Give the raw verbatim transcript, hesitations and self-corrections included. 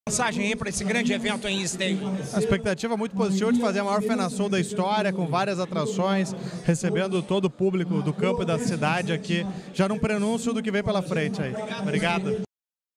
Mensagem aí para esse grande evento em Esteio. A expectativa é muito positiva de fazer a maior FenaSoul da história, com várias atrações, recebendo todo o público do campo e da cidade aqui, já num prenúncio do que vem pela frente aí. Obrigado.